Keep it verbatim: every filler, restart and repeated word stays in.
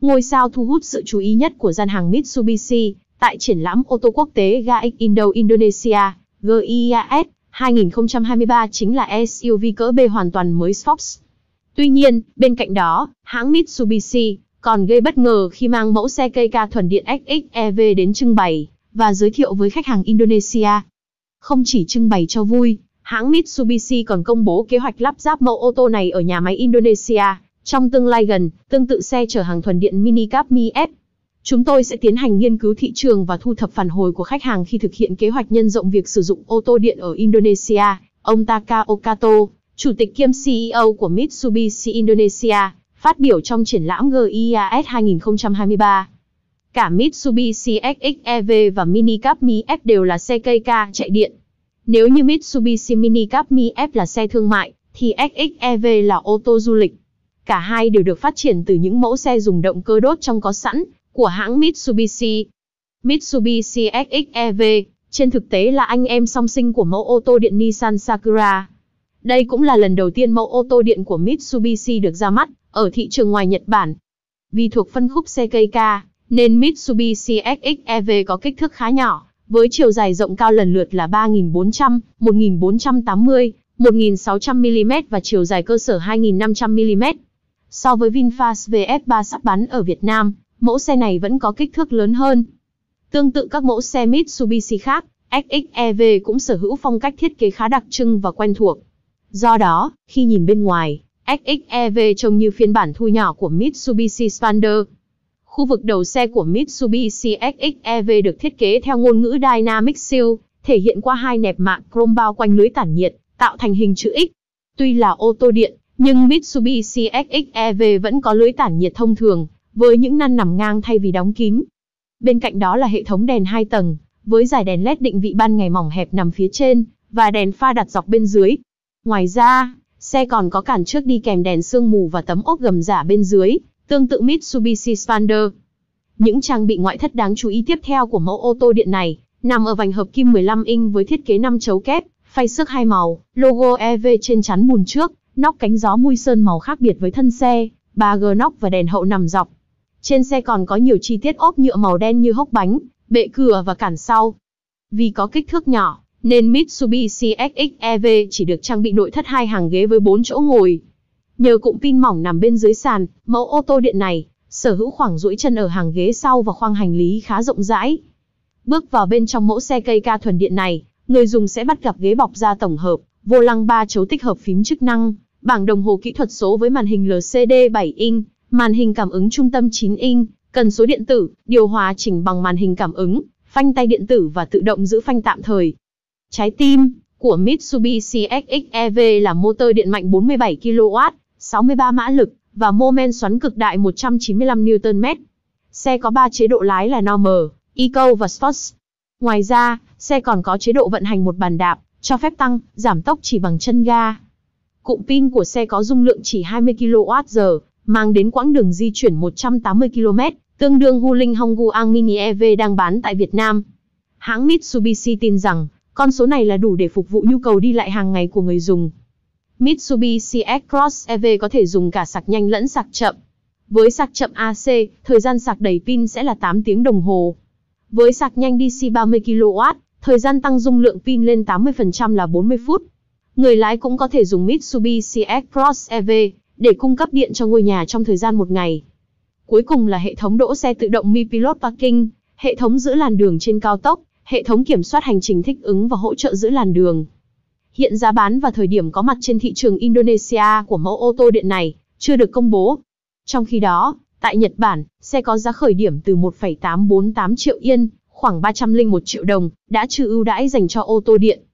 ngôi sao thu hút sự chú ý nhất của gian hàng Mitsubishi tại triển lãm ô tô quốc tế giê a ích Indo Indonesia, giê i a ét, hai không hai ba chính là ét u vê cỡ B hoàn toàn mới Fox. Tuy nhiên, bên cạnh đó, hãng Mitsubishi còn gây bất ngờ khi mang mẫu xe cây ca thuần điện ích ích e vê đến trưng bày và giới thiệu với khách hàng Indonesia. Không chỉ trưng bày cho vui, hãng Mitsubishi còn công bố kế hoạch lắp ráp mẫu ô tô này ở nhà máy Indonesia trong tương lai gần, tương tự xe chở hàng thuần điện Minicab Mi S. Chúng tôi sẽ tiến hành nghiên cứu thị trường và thu thập phản hồi của khách hàng khi thực hiện kế hoạch nhân rộng việc sử dụng ô tô điện ở Indonesia, ông Takao Kato, chủ tịch kiêm xê e ô của Mitsubishi Indonesia, phát biểu trong triển lãm giê i a ét hai không hai ba. Cả Mitsubishi ích ích e vê và Minicab Mi S đều là xe cây ca chạy điện. Nếu như Mitsubishi Minicab Mi S là xe thương mại, thì ích ích e vê là ô tô du lịch. Cả hai đều được phát triển từ những mẫu xe dùng động cơ đốt trong có sẵn của hãng Mitsubishi. Mitsubishi ích ích e vê, trên thực tế là anh em song sinh của mẫu ô tô điện Nissan Sakura. Đây cũng là lần đầu tiên mẫu ô tô điện của Mitsubishi được ra mắt ở thị trường ngoài Nhật Bản. Vì thuộc phân khúc xe cây ca, nên Mitsubishi ích ích e vê có kích thước khá nhỏ, với chiều dài rộng cao lần lượt là ba nghìn bốn trăm, một nghìn bốn trăm tám mươi, một nghìn sáu trăm mi-li-mét và chiều dài cơ sở hai nghìn năm trăm mi-li-mét. So với VinFast vê ép ba sắp bán ở Việt Nam, mẫu xe này vẫn có kích thước lớn hơn. Tương tự các mẫu xe Mitsubishi khác, ích ích e vê cũng sở hữu phong cách thiết kế khá đặc trưng và quen thuộc. Do đó, khi nhìn bên ngoài, ích ích e vê trông như phiên bản thu nhỏ của Mitsubishi Xpander. Khu vực đầu xe của Mitsubishi ích ích e vê được thiết kế theo ngôn ngữ Dynamic Sill, thể hiện qua hai nẹp mạ chrome bao quanh lưới tản nhiệt, tạo thành hình chữ X. Tuy là ô tô điện, nhưng Mitsubishi ích ích e vê vẫn có lưới tản nhiệt thông thường, với những năn nằm ngang thay vì đóng kín. Bên cạnh đó là hệ thống đèn hai tầng, với dải đèn led định vị ban ngày mỏng hẹp nằm phía trên, và đèn pha đặt dọc bên dưới. Ngoài ra, xe còn có cản trước đi kèm đèn sương mù và tấm ốp gầm giả bên dưới, tương tự Mitsubishi Xpander. Những trang bị ngoại thất đáng chú ý tiếp theo của mẫu ô tô điện này, nằm ở vành hợp kim mười lăm inch với thiết kế năm chấu kép, phay xước hai màu, logo e vê trên chắn bùn trước, nóc cánh gió mui sơn màu khác biệt với thân xe, ba gờ nóc và đèn hậu nằm dọc. Trên xe còn có nhiều chi tiết ốp nhựa màu đen như hốc bánh, bệ cửa và cản sau. Vì có kích thước nhỏ, nên Mitsubishi ích ích e vê chỉ được trang bị nội thất hai hàng ghế với bốn chỗ ngồi. Nhờ cụm pin mỏng nằm bên dưới sàn, mẫu ô tô điện này sở hữu khoảng duỗi chân ở hàng ghế sau và khoang hành lý khá rộng rãi. Bước vào bên trong mẫu xe cây ca thuần điện này, người dùng sẽ bắt gặp ghế bọc da tổng hợp, vô lăng ba chấu tích hợp phím chức năng, bảng đồng hồ kỹ thuật số với màn hình lờ xê đê bảy inch, màn hình cảm ứng trung tâm chín inch, cần số điện tử, điều hòa chỉnh bằng màn hình cảm ứng, phanh tay điện tử và tự động giữ phanh tạm thời. Trái tim của Mitsubishi ích ích e vê là motor điện mạnh bốn mươi bảy ki lô oát, sáu mươi ba mã lực và mô men xoắn cực đại một trăm chín mươi lăm niu tơn mét. Xe có ba chế độ lái là Normal, Eco và Sports. Ngoài ra, xe còn có chế độ vận hành một bàn đạp, cho phép tăng, giảm tốc chỉ bằng chân ga. Cụm pin của xe có dung lượng chỉ hai mươi ki lô oát giờ, mang đến quãng đường di chuyển một trăm tám mươi ki lô mét, tương đương Wuling Hongguang Mini e vê đang bán tại Việt Nam. Hãng Mitsubishi tin rằng, con số này là đủ để phục vụ nhu cầu đi lại hàng ngày của người dùng. Mitsubishi S-Cross e vê có thể dùng cả sạc nhanh lẫn sạc chậm. Với sạc chậm a xê, thời gian sạc đầy pin sẽ là tám tiếng đồng hồ. Với sạc nhanh đê xê ba mươi ki lô oát, thời gian tăng dung lượng pin lên tám mươi phần trăm là bốn mươi phút. Người lái cũng có thể dùng Mitsubishi S-Cross e vê để cung cấp điện cho ngôi nhà trong thời gian một ngày. Cuối cùng là hệ thống đỗ xe tự động Mi Pilot Parking, hệ thống giữ làn đường trên cao tốc, hệ thống kiểm soát hành trình thích ứng và hỗ trợ giữ làn đường. Hiện giá bán và thời điểm có mặt trên thị trường Indonesia của mẫu ô tô điện này chưa được công bố. Trong khi đó, tại Nhật Bản, xe có giá khởi điểm từ một phẩy tám bốn tám triệu yên, khoảng ba trăm lẻ một triệu đồng, đã trừ ưu đãi dành cho ô tô điện.